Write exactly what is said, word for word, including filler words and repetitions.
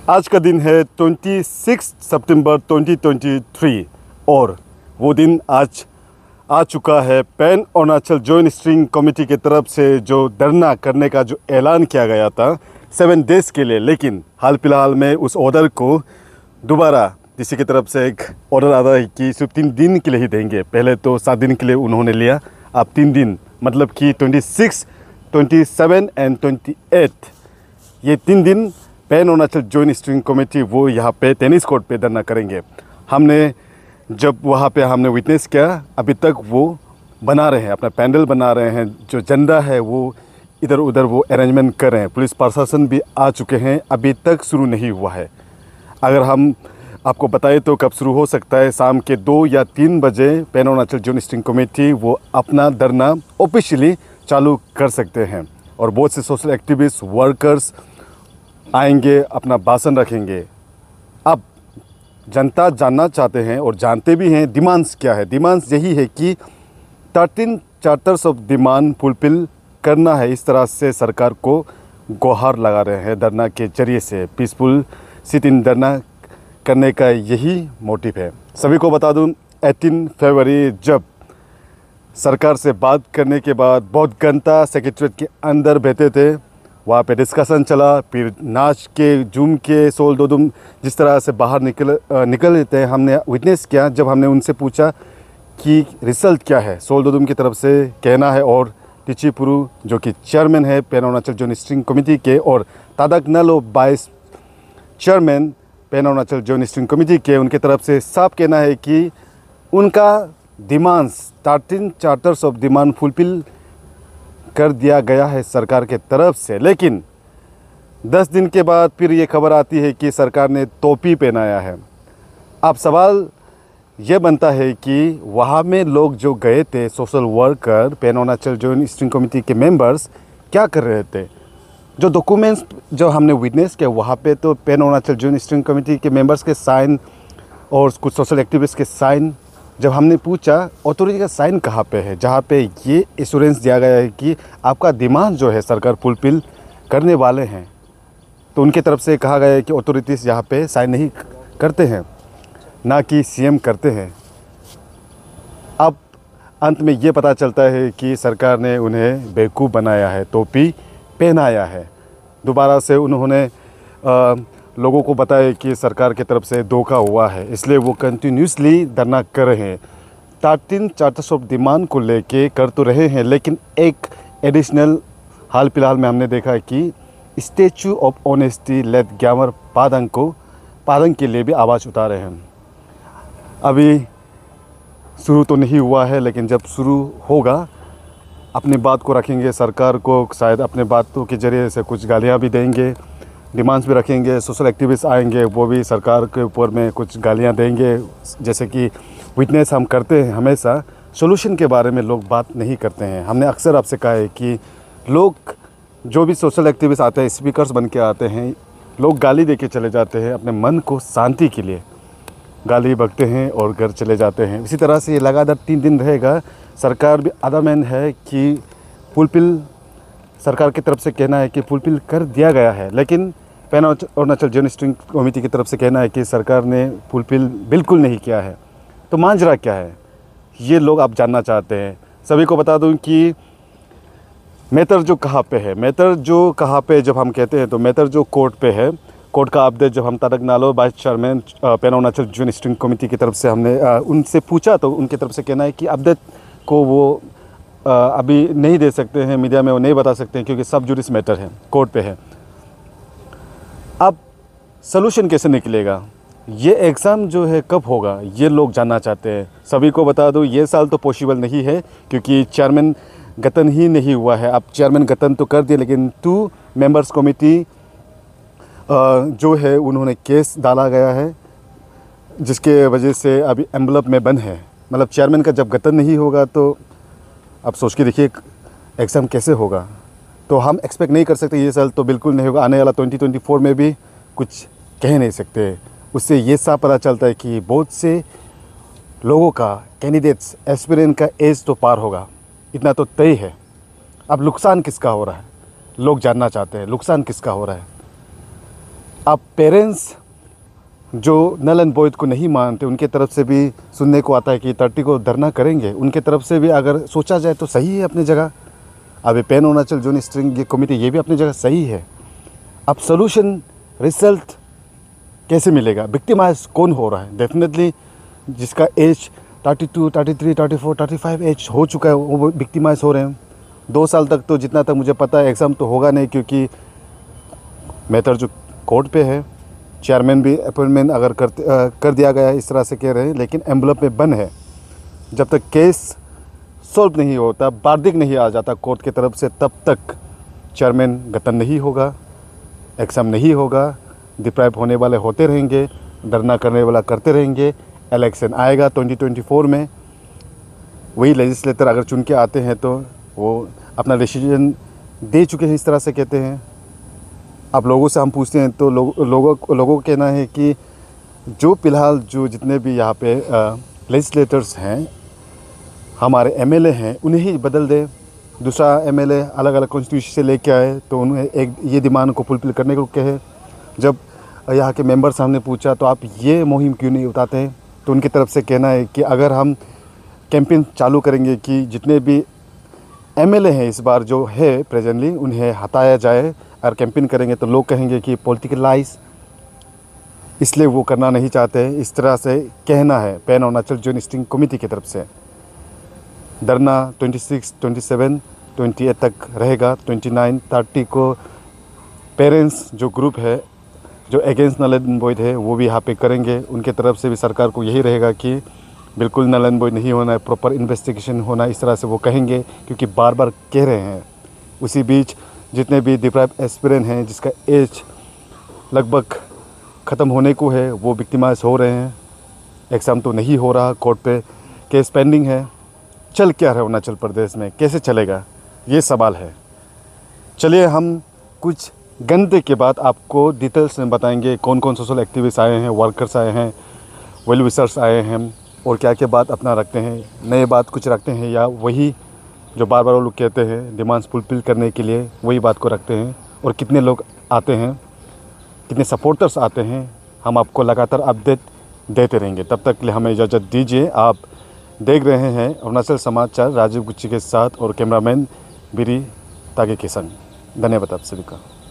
आज का दिन है छब्बीस सितंबर दो हज़ार तेईस और वो दिन आज आ चुका है। Pan Arunachal joint steering committee की तरफ से जो धरना करने का जो ऐलान किया गया था सेवन डेज़ के लिए, लेकिन हाल फिलहाल में उस ऑर्डर को दोबारा डीसी की तरफ से एक ऑर्डर आता है कि सिर्फ तीन दिन के लिए ही देंगे। पहले तो सात दिन के लिए उन्होंने लिया, अब तीन दिन मतलब कि छब्बीस, सत्ताईस एंड अट्ठाईस ये तीन दिन pan Arunachal joint steering committee वो यहाँ पे टेनिस कोर्ट पे धरना करेंगे। हमने जब वहाँ पे हमने विटनेस किया, अभी तक वो बना रहे हैं, अपना पैंडल बना रहे हैं, जो झंडा है वो इधर उधर वो अरेंजमेंट कर रहे हैं। पुलिस प्रशासन भी आ चुके हैं, अभी तक शुरू नहीं हुआ है। अगर हम आपको बताएं तो कब शुरू हो सकता है, शाम के दो या तीन बजे pan Arunachal joint steering committee वो अपना धरना ऑफिशियली चालू कर सकते हैं और बहुत से सोशल एक्टिविस्ट वर्कर्स आएंगे, अपना भाषण रखेंगे। अब जनता जानना चाहते हैं और जानते भी हैं डिमांड्स क्या है। डिमांड्स यही है कि thirteen charters of demand fulfil करना है। इस तरह से सरकार को गुहार लगा रहे हैं धरना के जरिए से। पीसफुल सिट इन धरना करने का यही मोटिव है। सभी को बता दूं, अठारह फरवरी जब सरकार से बात करने के बाद बहुत घंटा सेक्रेटरीट के अंदर बैठे थे, वहाँ पे डिस्कशन चला, फिर नाच के झूम के सोल दो दुम जिस तरह से बाहर निकल निकल लेते हैं, हमने विटनेस किया। जब हमने उनसे पूछा कि रिजल्ट क्या है, सोल दो दुम की तरफ से कहना है और टीची पुरु जो कि चेयरमैन है pan Arunachal joint steering committee के और Tadak Nalo vice chairman pan Arunachal joint steering committee के, उनके तरफ से साफ कहना है कि उनका demands thirteen charters of demand fulfil कर दिया गया है सरकार के तरफ से। लेकिन दस दिन के बाद फिर ये खबर आती है कि सरकार ने टोपी पहनाया है। अब सवाल ये बनता है कि वहाँ में लोग जो गए थे, social worker pan Arunachal joint steering committee के मेंबर्स क्या कर रहे थे? जो डॉक्यूमेंट्स जो हमने विटनेस किया वहाँ पे तो pan Arunachal joint steering committee के मेंबर्स के साइन और कुछ सोशल एक्टिविस्ट के साइन, जब हमने पूछा अथॉरिटी का साइन कहाँ पे है, जहाँ पे ये एश्योरेंस दिया गया है कि आपका डिमांड जो है सरकार फुलफिल करने वाले हैं, तो उनके तरफ से कहा गया है कि अथॉरिटीज़ यहाँ पे साइन नहीं करते हैं, ना कि सीएम करते हैं। अब अंत में ये पता चलता है कि सरकार ने उन्हें बेवकूफ़ बनाया है, टोपी पहनाया है। दोबारा से उन्होंने आ, लोगों को बताया कि सरकार की तरफ से धोखा हुआ है, इसलिए वो कंटिन्यूसली धरना कर रहे हैं। थर्टीन चार्टर्स ऑफ डिमांड को लेके कर तो रहे हैं, लेकिन एक एडिशनल हाल फिलहाल में हमने देखा है कि statue of honesty late Gyamar Padang को पादंग के लिए भी आवाज़ उठा रहे हैं। अभी शुरू तो नहीं हुआ है, लेकिन जब शुरू होगा अपनी बात को रखेंगे। सरकार को शायद अपने बातों के ज़रिए से कुछ गालियाँ भी देंगे, डिमांड्स भी रखेंगे। सोशल एक्टिविस्ट आएंगे, वो भी सरकार के ऊपर में कुछ गालियां देंगे। जैसे कि विटनेस हम करते हैं, हमेशा सोल्यूशन के बारे में लोग बात नहीं करते हैं। हमने अक्सर आपसे कहा है कि लोग जो भी सोशल एक्टिविस्ट आते हैं, स्पीकर्स बन के आते हैं, लोग गाली दे के चले जाते हैं, अपने मन को शांति के लिए गाली बकते हैं और घर चले जाते हैं। इसी तरह से ये लगातार तीन दिन रहेगा। सरकार भी अदामैन है कि फुलफिल, सरकार की तरफ से कहना है कि फुलफिल कर दिया गया है, लेकिन pan Arunachal joint steering committee की तरफ से कहना है कि सरकार ने फुलफिल बिल्कुल नहीं किया है। तो मांजरा क्या है, ये लोग आप जानना चाहते हैं। सभी को बता दूं कि मेतर जो कहाँ पे है, मेतर जो कहाँ पे जब हम कहते हैं तो मेतर जो कोर्ट पे है, कोर्ट का अपडेट जब हम Tadak Nalo vice chairman pan Arunachal joint steering committee की तरफ से हमने आ, उनसे पूछा, तो उनकी तरफ से कहना है कि अपडेट को वो आ, अभी नहीं दे सकते हैं, मीडिया में वो नहीं बता सकते हैं, क्योंकि सब जुडिस मैटर है, कोर्ट पे है। अब सलूशन कैसे निकलेगा, ये एग्ज़ाम जो है कब होगा, ये लोग जानना चाहते हैं। सभी को बता दूं, ये साल तो पॉसिबल नहीं है, क्योंकि चेयरमैन गठन ही नहीं हुआ है। अब चेयरमैन गठन तो कर दिया, लेकिन टू मेंबर्स कमेटी जो है उन्होंने केस डाला गया है, जिसके वजह से अभी एम्बलप में बंद है। मतलब चेयरमैन का जब गठन नहीं होगा तो अब सोच के देखिए एग्ज़ाम कैसे होगा। तो हम एक्सपेक्ट नहीं कर सकते ये साल तो बिल्कुल नहीं होगा। आने वाला ट्वेंटी ट्वेंटी फोर में भी कुछ कह नहीं सकते। उससे ये साफ पता चलता है कि बहुत से लोगों का, कैंडिडेट्स, एस्पिरेंट का एज तो पार होगा, इतना तो तय है। अब नुकसान किसका हो रहा है, लोग जानना चाहते हैं, नुकसान किसका हो रहा है। अब पेरेंट्स जो नल एंड बॉयज़ को नहीं मानते उनके तरफ से भी सुनने को आता है कि थर्टी को धरना करेंगे, उनके तरफ से भी अगर सोचा जाए तो सही है अपनी जगह। अब ये पैन अरुणाचल जॉइंट स्ट्रिंग ये कमेटी ये भी अपनी जगह सही है। अब सोल्यूशन रिजल्ट कैसे मिलेगा, विक्टिमाइज कौन हो रहा है? डेफिनेटली जिसका age thirty two, thirty three, thirty four, thirty five age हो चुका है वो विक्टिमाइज हो रहे हैं। दो साल तक तो जितना तक मुझे पता है एग्ज़ाम तो होगा नहीं, क्योंकि मैटर जो कोर्ट पे है, चेयरमैन भी अपॉइंटमेंट अगर कर कर दिया गया है इस तरह से कह रहे हैं, लेकिन एम्बलप में बंद है। जब तक केस सॉल्व नहीं होता, वर्डिक्ट नहीं आ जाता कोर्ट की तरफ से, तब तक चेयरमैन गठन नहीं होगा, एग्ज़ाम नहीं होगा, डिप्राइव होने वाले होते रहेंगे, धरना करने वाला करते रहेंगे। इलेक्शन आएगा ट्वेंटी ट्वेंटी फोर में, वही लेजिस्लेटर अगर चुन के आते हैं तो वो अपना डिसीजन दे चुके हैं इस तरह से कहते हैं। अब लोगों से हम पूछते हैं तो लोग लोगों लोगों का कहना है कि जो फ़िलहाल जो जितने भी यहाँ पे लेजिस्लेटर्स हैं, हमारे एमएलए हैं, उन्हें ही बदल दे, दूसरा एमएलए अलग अलग कॉन्स्टिट्यूशन से लेके आए तो उन्हें एक ये डिमांड को फुलफिल करने को कहे। जब यहाँ के मेंबर्स हमने पूछा तो आप ये मुहिम क्यों नहीं उठाते हैं, तो उनकी तरफ से कहना है कि अगर हम कैंपेन चालू करेंगे कि जितने भी एमएलए हैं इस बार जो है प्रेजेंटली उन्हें हटाया जाए, और कैंपेन करेंगे तो लोग कहेंगे कि पॉलिटिकलाइज, इसलिए वो करना नहीं चाहते। इस तरह से कहना है pan Arunachal joint steering committee की तरफ से। धरना छब्बीस, सत्ताईस, अट्ठाईस तक रहेगा। उनतीस, तीस को पेरेंट्स जो ग्रुप है जो अगेंस्ट नल एंड बॉयज़ है वो भी यहाँ पे करेंगे। उनके तरफ से भी सरकार को यही रहेगा कि बिल्कुल नल एंड बॉयज़ नहीं होना है, प्रॉपर इन्वेस्टिगेशन होना, इस तरह से वो कहेंगे, क्योंकि बार बार कह रहे हैं। उसी बीच जितने भी डिप्राइव एस्पिरेंट हैं जिसका एज लगभग ख़त्म होने को है वो विक्टिमाइज हो रहे हैं। एग्ज़ाम तो नहीं हो रहा, कोर्ट पे केस पेंडिंग है। चल क्या रहा है अरुणाचल प्रदेश में, कैसे चलेगा, ये सवाल है। चलिए हम कुछ घंटे के बाद आपको डिटेल्स में बताएंगे कौन कौन सोशल एक्टिविस्ट आए हैं, वर्कर्स आए हैं, वेल विशर्स आए हैं, और क्या क्या बात अपना रखते हैं, नए बात कुछ रखते हैं, या वही जो बार बार वो लोग कहते हैं डिमांड्स फुलफिल करने के लिए वही बात को रखते हैं, और कितने लोग आते हैं, कितने सपोर्टर्स आते हैं, हम आपको लगातार अपडेट देते रहेंगे। तब तक के लिए हमें इजाज़त दीजिए। आप देख रहे हैं अरुणाचल समाचार राजीव गुच्ची के साथ और कैमरामैन बिरी तागे के संग। धन्यवाद आप सभी का।